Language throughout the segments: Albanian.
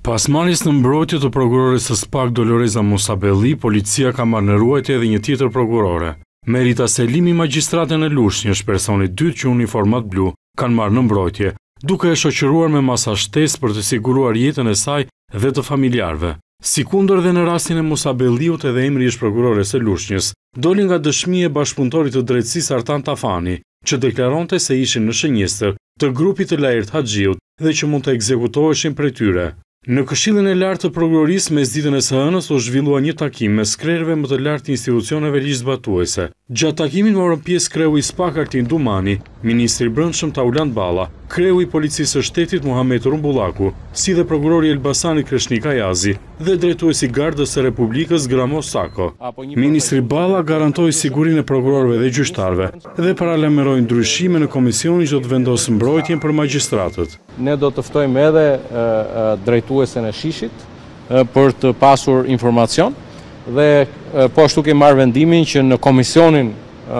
Pas marrjes në mbrojtje të prokurores së SPAK Doloreza Musabelli, policia ka marrë në ruajtje edhe një tjetër prokurore. Merita Selimi, magjistrate në Lushnjë, personi dytë që uniformat blu, kanë marrë në mbrojtje, duke e shoqëruar me masa shtesë për të siguruar jetën e saj dhe të familjarëve. Sikundër dhe në rastin e Musabelliut, edhe emri ish prokurores së Lushnjës doli nga dëshmi e bashkëpunëtorit të drejtësisë Artan Tafani, që deklaronte se ishin në shënjestër të grupit të Lajert Haxhiut dhe që mund të ekzekutoheshin prej tyre. Në Këshillin e Lartë të Prokurorisë mesditën e së hënës u zhvillua një takim me krerëve më të lartë të institucioneve ligjzbatuese. Gjatë takimin morën pjesë kreu i SPAK Artin Dumani, ministri i Brendshëm Tauland Balla, kreu i Policisë së Shtetit Muhamet Rumbullaku, si dhe prokurori i Elbasanit Kreshnik Ayazi dhe drejtuesi i Gardës së Republikës Gramo Sako. Ministri Balla garantoi sigurinë e prokurorëve dhe gjyqtarëve dhe paralajmëroi ndryshime në komisionin që do të vendosë mbrojtjen për magjistratët. Ne do të ftojmë edhe drejtuesen e Shishit për të pasur informacion dhe po ashtu kemi marrë vendimin që në komisionin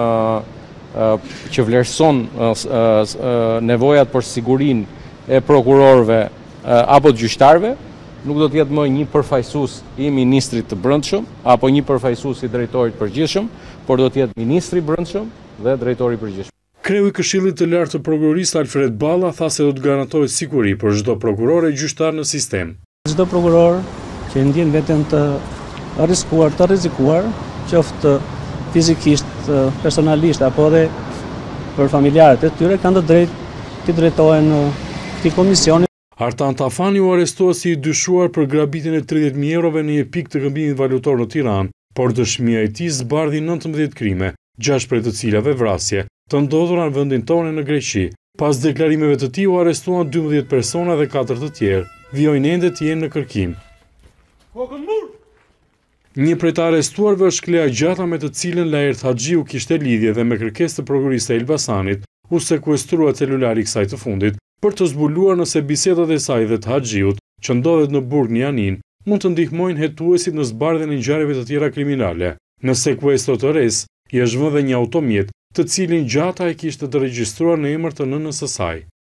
që vlerëson nevojat për sigurinë e prokurorëve apo të gjyqtarëve, nuk do të jetë më një përfaqësues i ministrit të Brendshëm apo një përfaqësues i drejtorit përgjithshëm, por do të jetë ministri i Brendshëm dhe drejtori i përgjithshëm. Kreu i Këshillit të Lartë të Prokurorisë Alfred Balla tha se do të garantohet siguri për çdo prokuror e gjyqtar në sistem. Çdo prokuror që ndjen veten të rrezikuar, të rrezikuar, qoftë fizikisht, personalisht apo edhe për familjarët e tyre, kanë të drejtë të drejtohen këtij komisioni. Artan Tafani u arrestua si i dyshuar për grabitin e 30.000 eurove në një pikë të këmbimit valutor në Tiranë, por dëshmia e tij zbardhi 19 krime, 6 prej të cilave vrasje, të ndodhura në vendin tonë në Greqi. Pas deklarimeve të tij u arrestuan 12 persona dhe 4 të tjerë, vijojnë ende të jenë në kërkim. Një prej të arrestuarve është Klea Gjata, me të cilën Lajert Haxhiu kishte lidhje dhe me kërkesë të prokurorisë së Elbasanit u sekuestrua celulari i kësaj të fundit për të zbuluar nëse bisedat e saj dhe të Haxhiut, që ndodhet në burg në Janin, mund të ndihmojnë hetuesit në zbardhjen e ngjarjeve të tjera kriminale. Në sekuestro të res i është vënë një automjet, të cilin Gjata e kishte të regjistruar në emër të nënës së saj.